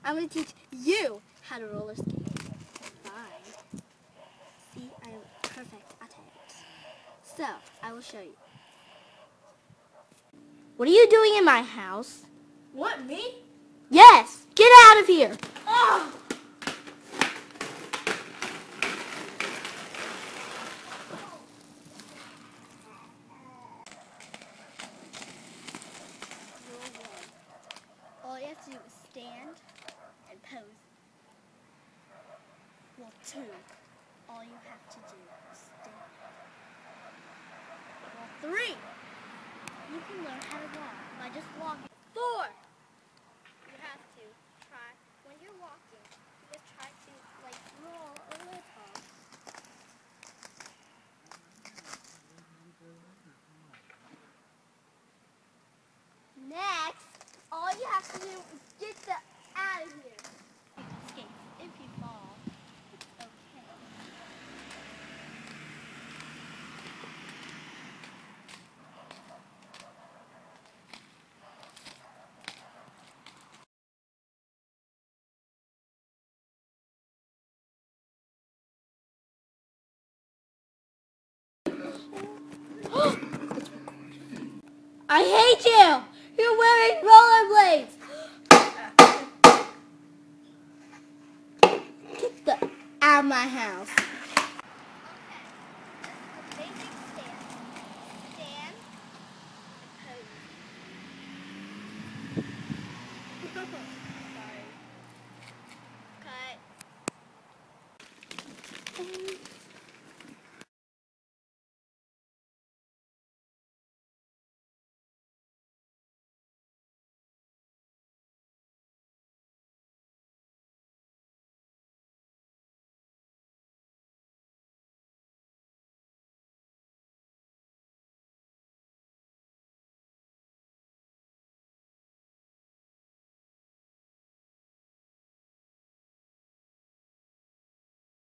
I'm going to teach you how to roller skate. Fine. See, I am perfect at it. So, I will show you. What are you doing in my house? What, me? Yes! Get out of here! Oh! All you have to do is stand and pose. Well, 2. All you have to do is stand. Well, 3. You can learn how to walk by just walking. 4. You have to try, when you're walking, you just try to roll a little. Next, all you have to do is get out of here. Take the skates. If you fall, it's okay. I hate you! You're wearing rollerblades! Get out of my house.